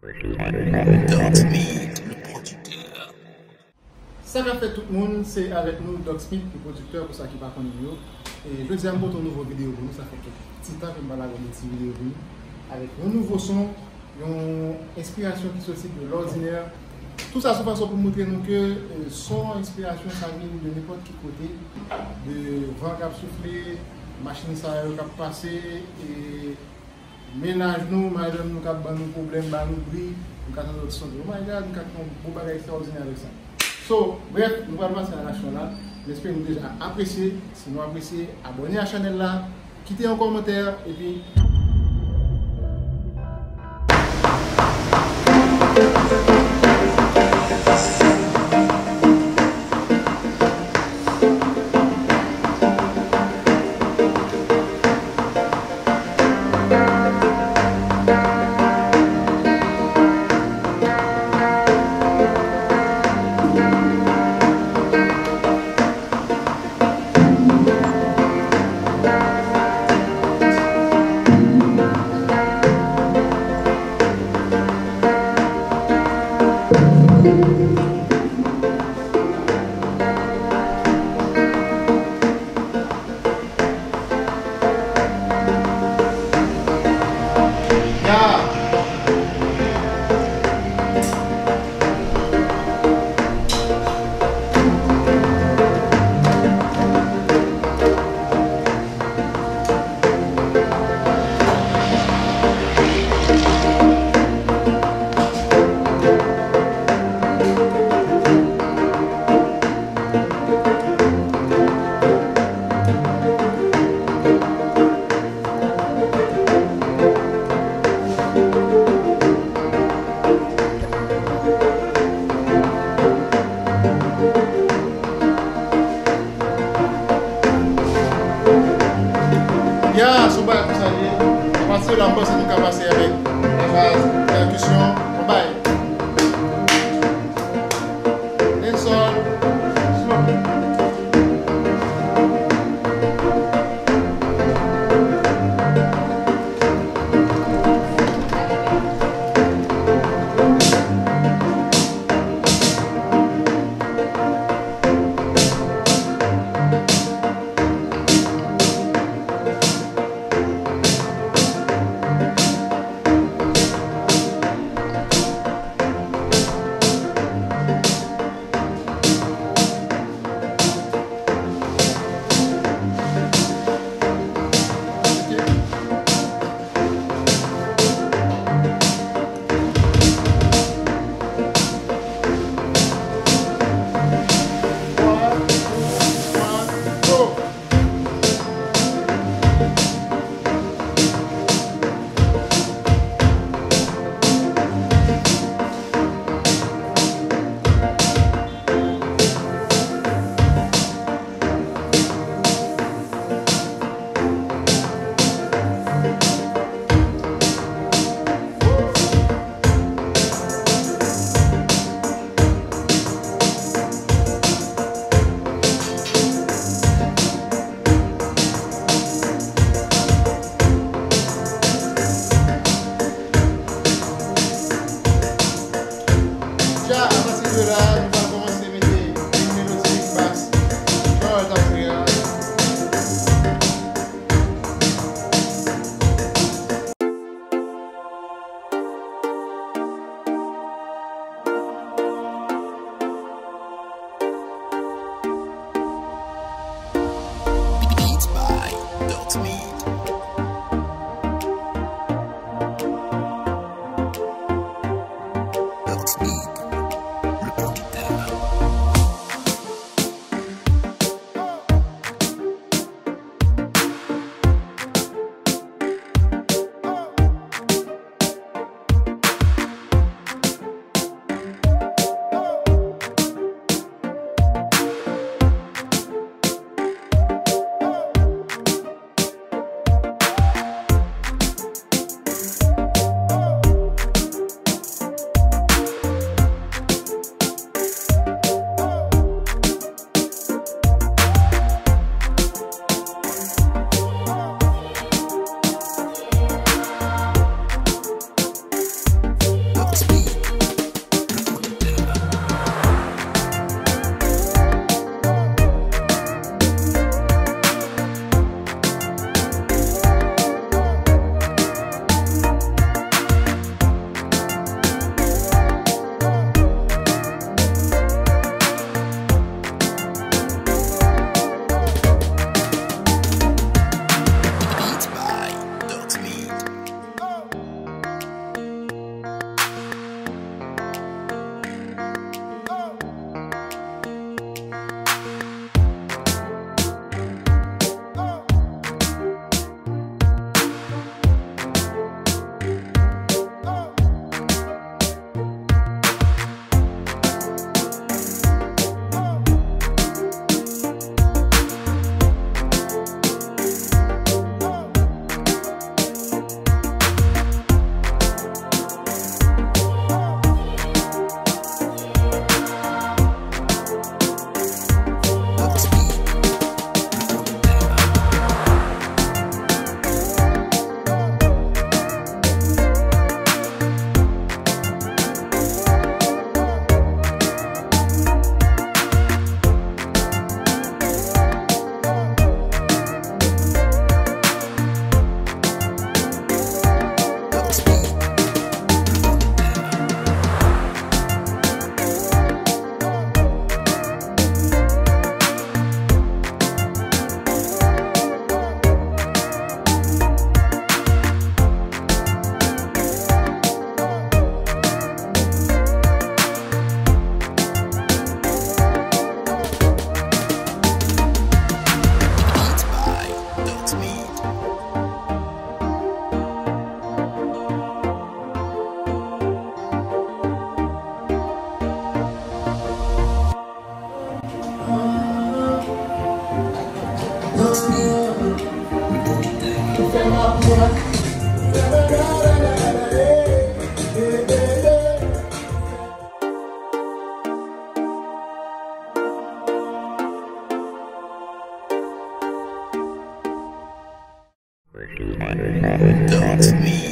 Ça qu'a fait tout le monde, c'est avec nous Dogspeed, le producteur pour ça qui va connaître. Et je dis à vous une nouvelle vidéo pour nous, ça fait quelques petits temps que je vais faire une petite vidéo avec un nouveau son, une inspiration qui sortit de l'ordinaire. Tout ça, c'est façon pour montrer nous que son inspiration, ça vient de n'importe quel côté, de vent qui a soufflé, machine qui a passé, et ménage nous, madame nous qui a nos problèmes, nous bruit, nous avons notre son. Oh my God, nous avons un beau bagage extraordinaire avec ça. So, bref, nous allons passer à la chaîne là. J'espère que vous avez déjà apprécié. Si vous appréciez, abonnez à la chaîne là, quittez un commentaire et puis. Ya, soubay pou sa liye. Pase la bosse nou ka pase avec la base, percussion, bye. En sol, Don't me.